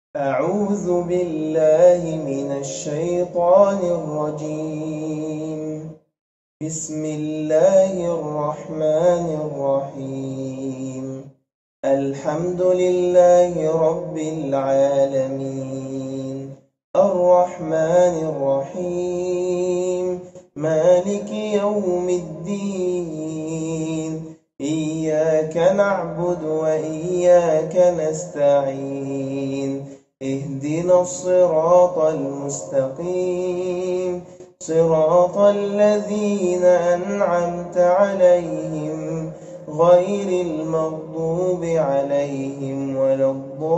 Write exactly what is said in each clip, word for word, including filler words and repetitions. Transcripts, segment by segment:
أعوذ بالله من الشيطان الرجيم. بسم الله الرحمن الرحيم. الحمد لله رب العالمين، الرحمن الرحيم، مالك يوم الدين. إياك نعبد وإياك نستعين. اهدنا الصراط المستقيم، صراط الذين أنعمت عليهم غير المغضوب عليهم ولا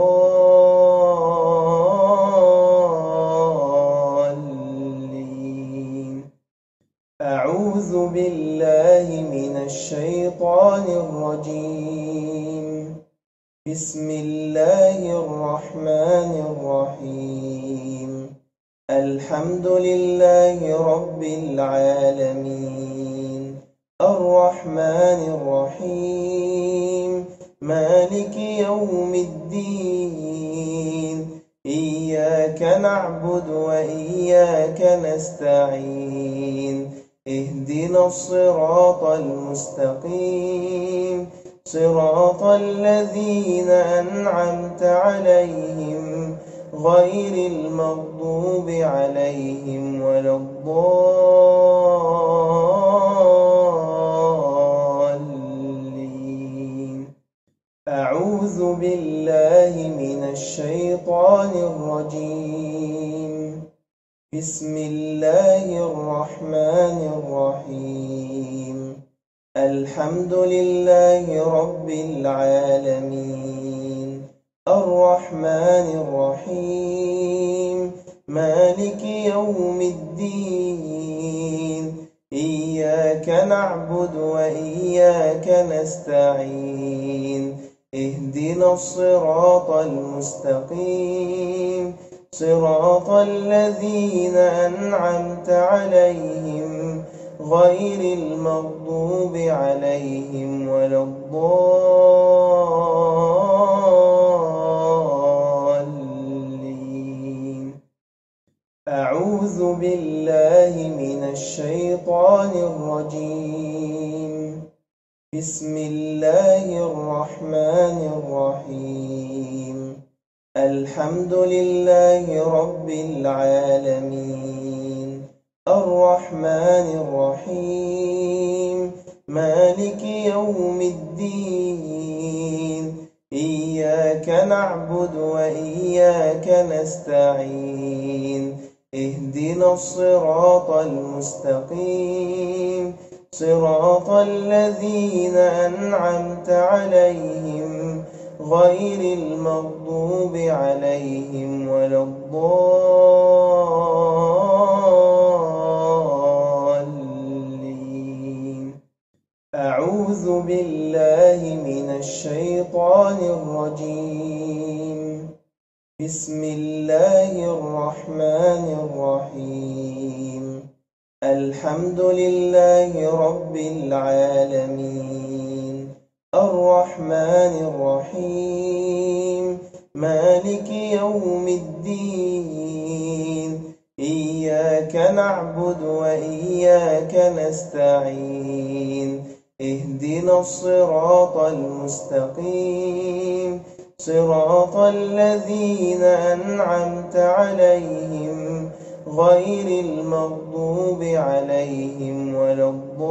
الضالين. أعوذ بالله من الشيطان الرجيم. بسم الله الرحمن الرحيم. الحمد لله رب العالمين، الرحمن الرحيم، مالك يوم الدين. إياك نعبد وإياك نستعين. اهدنا الصراط المستقيم، صراط الذين أنعمت عليهم غير المغضوب عليهم ولا الضالين. أعوذ بالله من الشيطان الرجيم. بسم الله الرحمن الرحيم. الحمد لله رب العالمين، الرحمن الرحيم، مالك يوم الدين. إياك نعبد وإياك نستعين. اهدنا الصراط المستقيم، صراط الذين أنعمت عليهم غير المغضوب عليهم ولا الضالين. أعوذ بالله من الشيطان الرجيم. بسم الله الرحمن الرحيم. الحمد لله رب العالمين، الرحمن الرحيم، مالك يوم الدين. إياك نعبد وإياك نستعين. اهدنا الصراط المستقيم، صراط الذين أنعمت عليهم غير المغضوب عليهم ولا الضالين. أعوذ بالله من الشيطان الرجيم. بسم الله الرحمن الرحيم. الحمد لله رب العالمين، الرحمن الرحيم، مالك يوم الدين. إياك نعبد وإياك نستعين. اهدنا الصراط المستقيم، صراط الذين أنعمت عليهم غير المغضوب عليهم ولا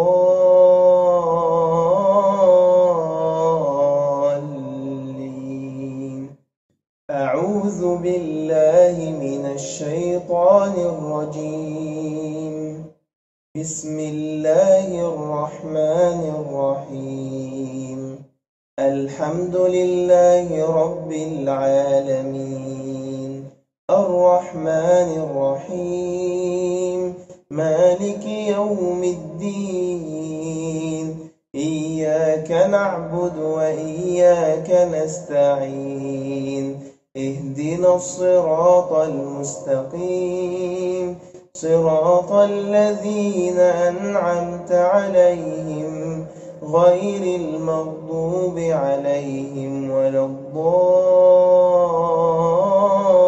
الضالين. أعوذ بالله من الشيطان الرجيم. بسم الله الرحمن الرحيم. الحمد لله رب العالمين، الرحمن الرحيم، مالك يوم الدين. إياك نعبد وإياك نستعين. اهدنا الصراط المستقيم، صراط الذين أنعمت عليهم غير المغضوب عليهم ولا الضالين.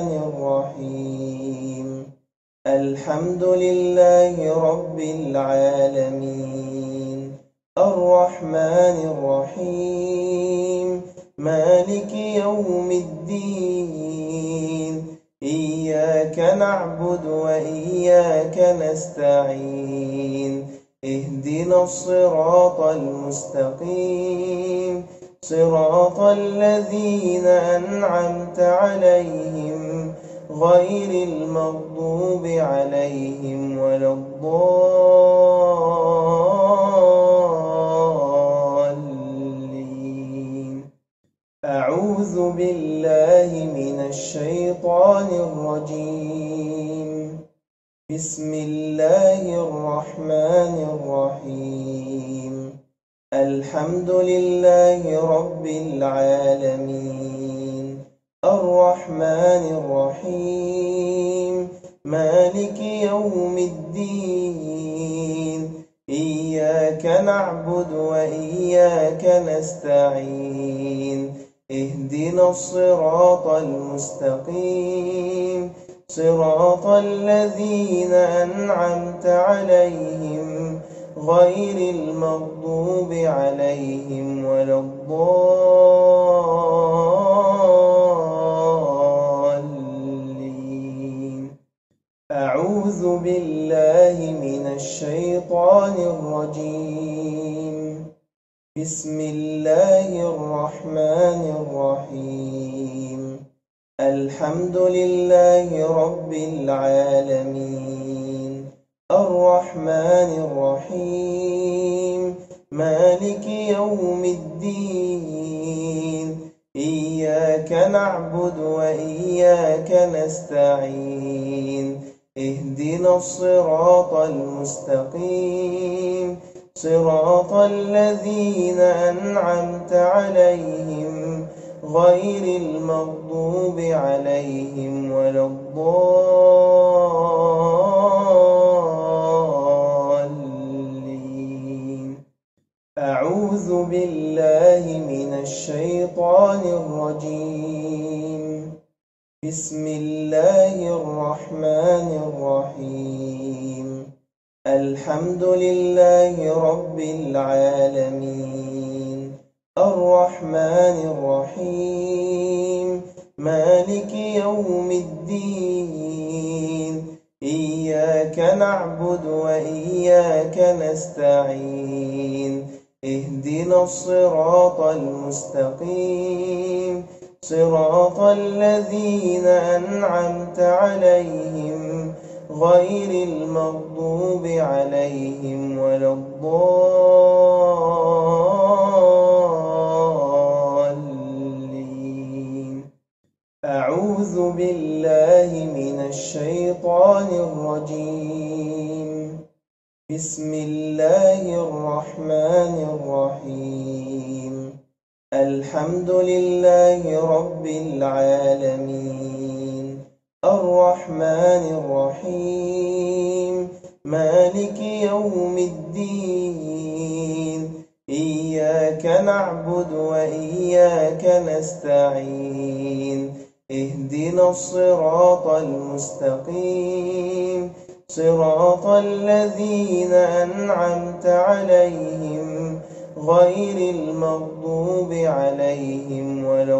الرحيم الحمد لله رب العالمين الرحمن الرحيم مالك يوم الدين إياك نعبد وإياك نستعين اهدنا الصراط المستقيم صراط الذين أنعمت عليهم غير المغضوب عليهم ولا الضالين أعوذ بالله من الشيطان الرجيم بسم الله الرحمن الرحيم الحمد لله رب العالمين الرحمن الرحيم مالك يوم الدين إياك نعبد وإياك نستعين اهدنا الصراط المستقيم صراط الذين أنعمت عليهم غير المغضوب عليهم ولا الضالين أعوذ بالله من الشيطان الرجيم بسم الله الرحمن الرحيم الحمد لله رب العالمين الرحمن الرحيم مالك يوم الدين إياك نعبد وإياك نستعين اهدنا الصراط المستقيم صراط الذين أنعمت عليهم غير المغضوب عليهم ولا الضالين أعوذ بالله من الشيطان الرجيم بسم الله الرحمن الرحيم الحمد لله رب العالمين الرحمن الرحيم مالك يوم الدين إياك نعبد وإياك نستعين اهدنا الصراط المستقيم صراط الذين أنعمت عليهم غير المغضوب عليهم ولا الضالين أعوذ بالله من الشيطان الرجيم بسم الله الرحمن الرحيم الحمد لله رب العالمين الرحمن الرحيم مالك يوم الدين إياك نعبد وإياك نستعين اهدنا الصراط المستقيم صراط الذين أنعمت عليهم غير المغضوب عليهم ولا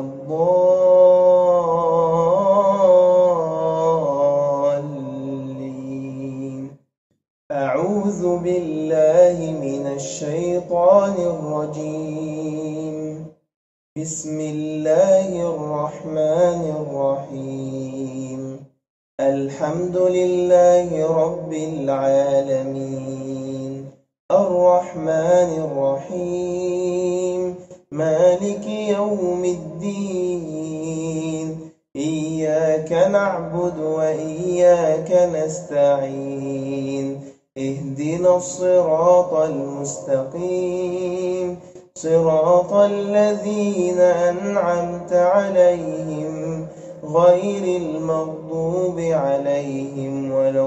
الضالين أعوذ بالله من الشيطان الرجيم بسم الله الرحمن الرحيم الحمد لله رب العالمين الرحمن الرحيم مالك يوم الدين إياك نعبد وإياك نستعين اهدنا الصراط المستقيم صراط الذين أنعمت عليهم غير المغضوب عليهم ولا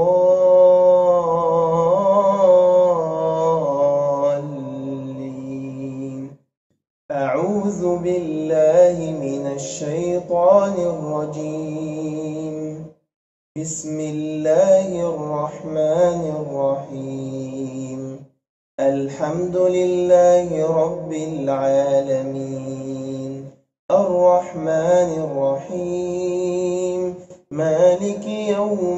الضالين أعوذ بالله من الشيطان الرجيم بسم الله الرحمن الرحيم الحمد لله رب العالمين الرحمن الرحيم مالك يوم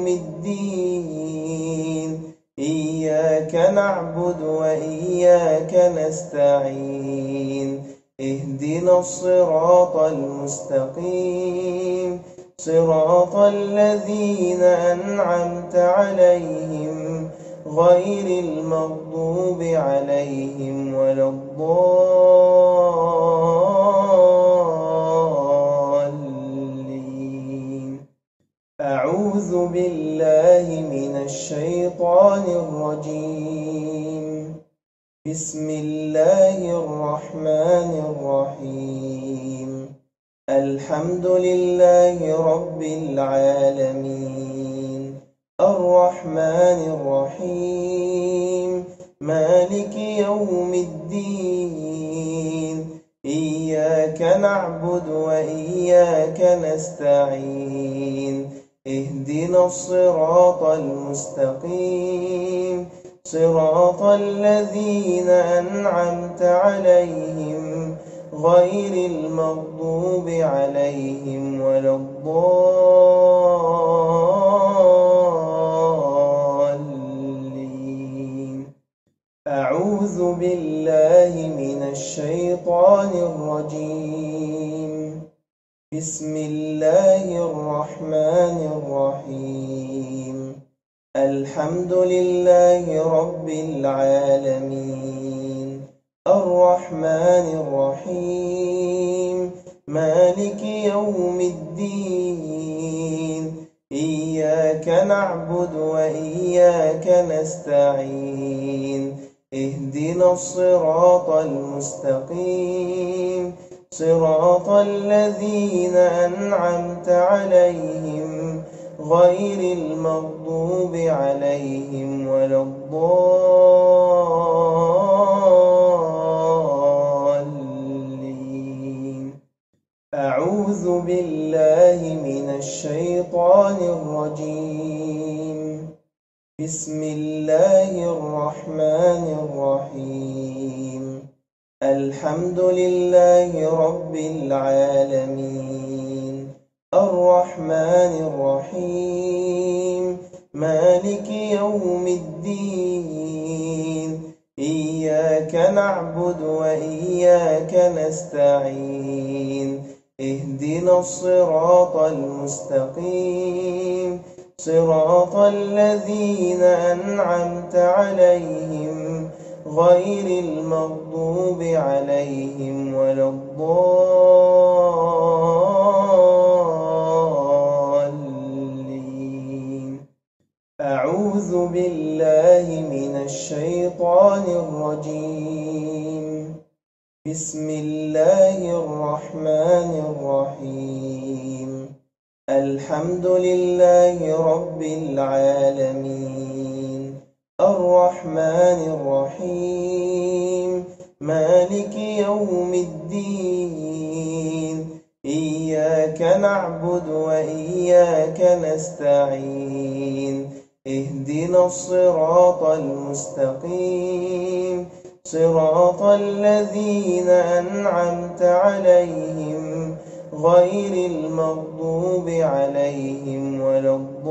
الدين إياك نعبد وإياك نستعين اهدنا الصراط المستقيم صراط الذين أنعمت عليهم غير المغضوب عليهم ولا الضالين أعوذ بالله من الشيطان الرجيم بسم الله الرحمن الرحيم الحمد لله رب العالمين الرحمن الرحيم مالك يوم الدين إياك نعبد وإياك نستعين اهدنا الصراط المستقيم صراط الذين أنعمت عليهم غير المغضوب عليهم ولا الضالين أعوذ بالله من الشيطان الرجيم بسم الله الرحمن الرحيم الحمد لله رب العالمين الرحمن الرحيم مالك يوم الدين إياك نعبد وإياك نستعين اهدنا الصراط المستقيم صراط الذين أنعمت عليهم غير المغضوب عليهم ولا الضالين أعوذ بالله من الشيطان الرجيم بسم الله الرحمن الرحيم الحمد لله رب العالمين الرحمن الرحيم مالك يوم الدين إياك نعبد وإياك نستعين اهدنا الصراط المستقيم صراط الذين أنعمت عليهم غير المغضوب عليهم ولا الضالين أعوذ بالله من الشيطان الرجيم بسم الله الرحمن الرحيم الحمد لله رب العالمين الرحمن الرحيم مالك يوم الدين إياك نعبد وإياك نستعين اهدنا الصراط المستقيم صراط الذين أنعمت عليهم غير المغضوب عليهم ولا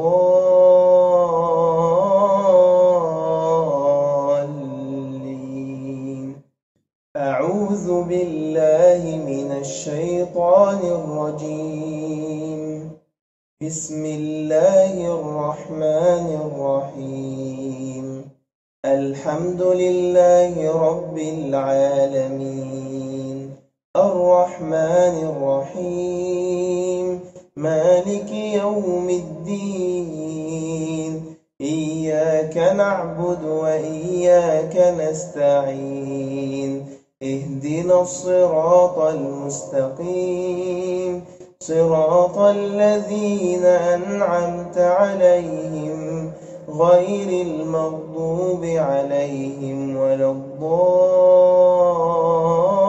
الضالين أعوذ بالله من الشيطان الرجيم بسم الله الرحمن الرحيم الحمد لله رب العالمين الرحمن الرحيم مالك يوم الدين إياك نعبد وإياك نستعين اهدنا الصراط المستقيم صراط الذين أنعمت عليهم غير المغضوب عليهم ولا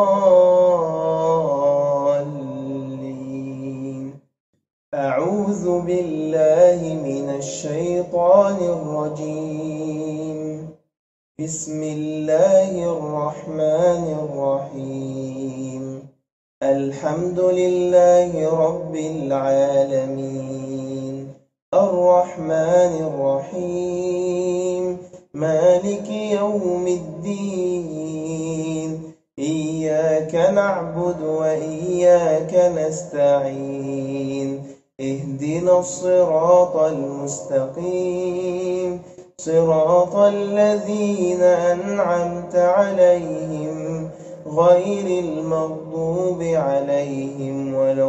الضالين أعوذ أعوذ بالله من الشيطان الرجيم. بسم الله الرحمن الرحيم. الحمد لله رب العالمين، الرحمن الرحيم، مالك يوم الدين، إياك نعبد وإياك نستعين، اهدنا الصراط المستقيم، صراط الذين أنعمت عليهم غير المغضوب عليهم ولا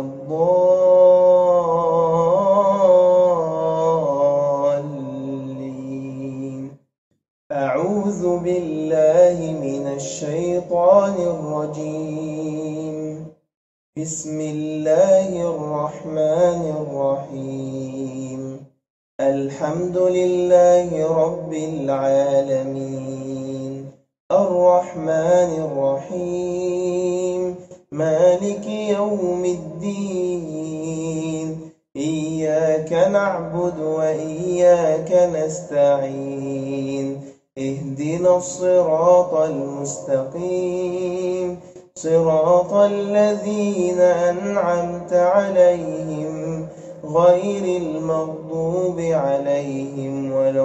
الضالين. أعوذ بالله من الشيطان الرجيم. بسم الله الرحمن الرحيم. الحمد لله رب العالمين، الرحمن الرحيم، مالك يوم الدين، إياك نعبد وإياك نستعين، اهدنا الصراط المستقيم، صراط الذين أنعمت عليهم غير المغضوب عليهم ولا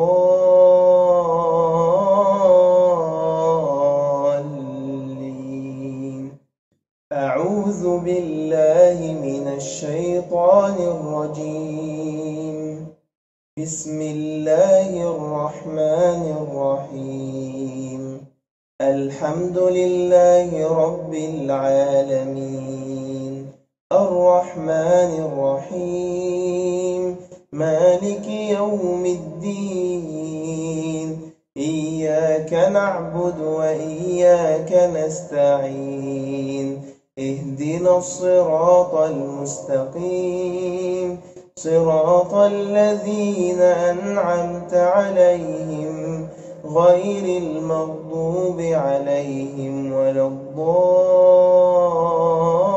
الضالين. أعوذ بالله من الشيطان الرجيم. بسم الله الرحمن الرحيم. الحمد لله رب العالمين، الرحمن الرحيم، مالك يوم الدين، إياك نعبد وإياك نستعين، اهدنا الصراط المستقيم، صراط الذين أنعمت عليهم غير المغضوب عليهم ولا الضالين.